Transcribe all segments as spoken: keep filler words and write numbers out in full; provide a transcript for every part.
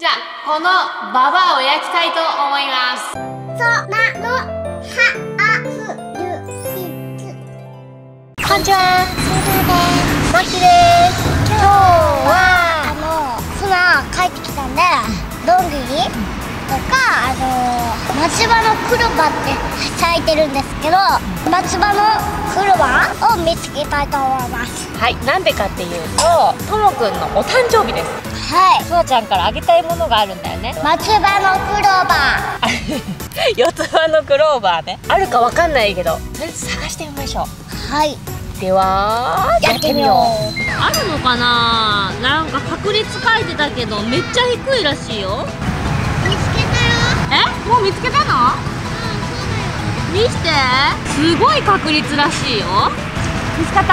じゃあこのババアを焼きたいと思います。 そなのはあふるひつ。こんにちは、すずです。まきです。今日はあのそな帰ってきたんで、どんぐりとかあの松葉のクローバーって咲いてるんですけど、松葉のクローバーを見つけたいと思います。 はい、なんでかっていうと、ともくんのお誕生日です。 はい、 そなちゃんからあげたいものがあるんだよね。 松葉のクローバー四つ葉のクローバーね。あるかわかんないけど、とりあえず探してみましょう。 はい、 ではやってみよう。 あるのかな。なんか確率書いてたけどめっちゃ低いらしいよ。 見つけたよ。 え、もう見つけたの？うん、そうだよ。見して。すごい確率らしいよ。見つかった？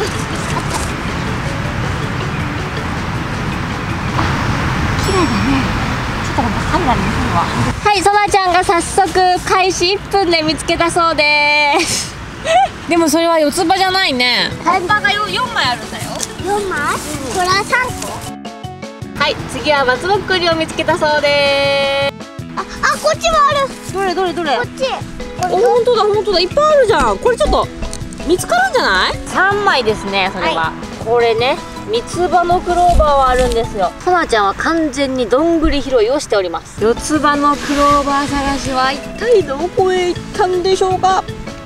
綺麗だね。ちょっと待って、カメラに見せるわ。はい、そなちゃんが早速開始いっぷんで見つけたそうですでもそれは四つ葉じゃないね。 葉っぱがよんまいあるんだよ。 よんまい？これはさんこ？ はい、次は松ぼっくりを見つけたそうです。 あ、あ、こっちもある。 どれどれどれ？ こっち。 お、本当だ本当だ、いっぱいあるじゃん。これちょっと見つかるんじゃない？ さんまいですね、それは。 はい、 これね、三つ葉のクローバーはあるんですよ。そなちゃんは完全にどんぐり拾いをしております。四つ葉のクローバー探しは一体どこへ行ったんでしょうか。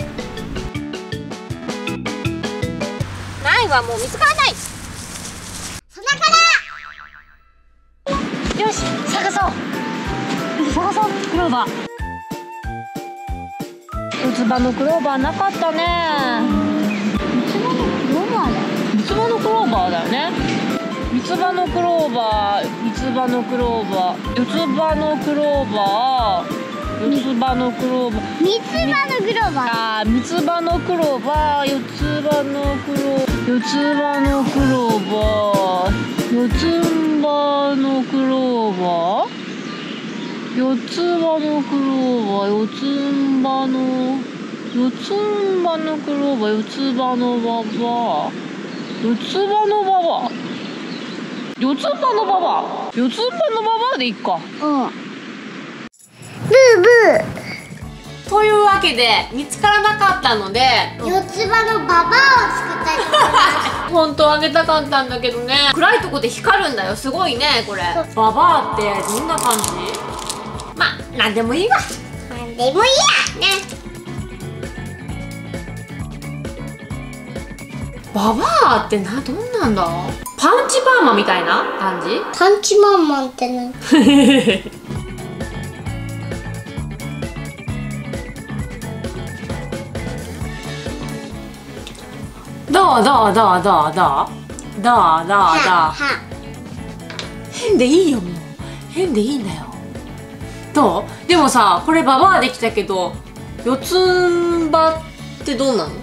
ないわ、もう見つからない。 そなから。 よし、探そう探そうクローバー。四つ葉のクローバーなかったね。三つ葉のクローバーだよね。三つ葉のクローバー、三つ葉のクローバー、四つ葉のクローバー、四つ葉のクローバー、 三つ葉のクローバー。 ああ、三つ葉のクローバー、四つ葉のクロー、四つ葉のクローバー、四つ葉のクローバー、四つ葉のクローバー、四つ葉の四つ葉のクローバー、四つ葉のババア、四つ葉のババア、四つ葉のババア、四つ葉のババアでいいか。 うん。ブーブー。 というわけで見つからなかったので、 四つ葉のババアを作ったりとか。 本当はあげたかったんだけどね。暗いとこで光るんだよ。すごいねこれ。ババアってどんな感じ？まあなんでもいいわ。 なんでもいいやね。 ババアってな、どんなんだ？パンチパーマみたいな感じ？ パンチマンマンって何？ どうどうどうどうどうどうどうどう変でいいよ、もう変でいいんだよ。どう？でもさ、これババアできたけど四つん葉ってどうなの？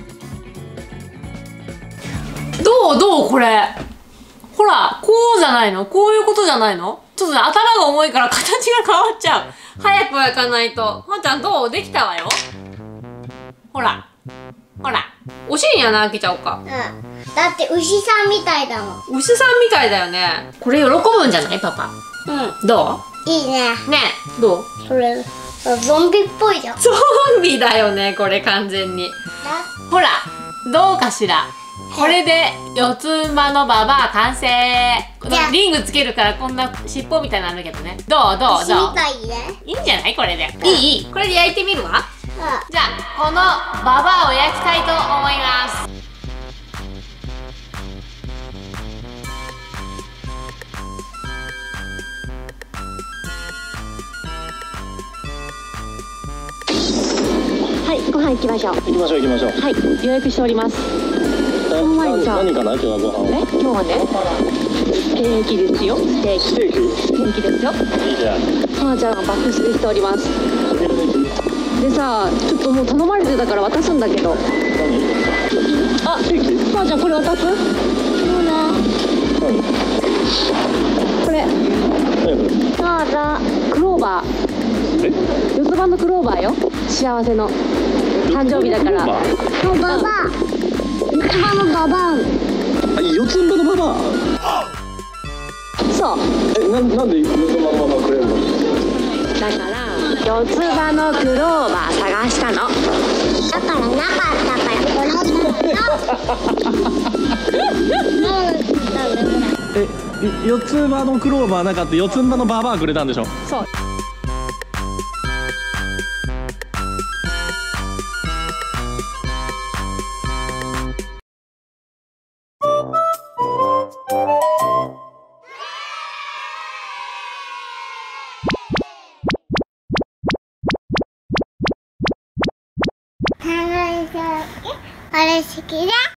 どうどうこれ、ほらこうじゃないの？こういうことじゃないの？ちょっとね、頭が重いから形が変わっちゃう。早く焼かないと。ほんちゃんどう？できたわよ。ほらほら、お尻に穴開けちゃおうか。 うん。だって牛さんみたいだもん。 牛さんみたいだよね。これ喜ぶんじゃないパパ？ うん。 どう？ いいね。 ねえ、どう？ それゾンビっぽいじゃん。 ゾンビだよね、これ完全に。ほら、どうかしら。これで四つ葉のババア完成。リングつけるからこんな尻尾みたいなんだけどね。どうどう牛どう？ みたいね。 いいんじゃないこれで。いいいい。これで焼いてみるわ。 うん。 じゃあこのババアを焼きたいと思います。 はい、ご飯行きましょう。 行きましょう行きましょう。 はい、予約しております。 え、 その前にさ、 何かな今日はご飯は。 え、今日はね、ステーキですよ。ステーキ。 ステーキ。 ステーキですよ。 いいじゃん。 そなちゃんが爆睡しております。でさ、ちょっともう頼まれてたから渡すんだけど。 何？ あ、 ステーキ？ そなちゃんこれ渡す？そうな。 何？ これ。 何？ どうぞ。クローバー。 え？ 四つ葉のクローバーよ。幸せの誕生日だから。 のババア。四つ葉のババア。 あ、四つ葉のババア。 そそうえ、な、なんで四つ葉のままくれるの？ だから四つ葉のクローバー探したの。 だからなかったからこれもえ、四つ葉のクローバーなかった四つ葉のババアくれたんでしょ。 そうあれ好きだ。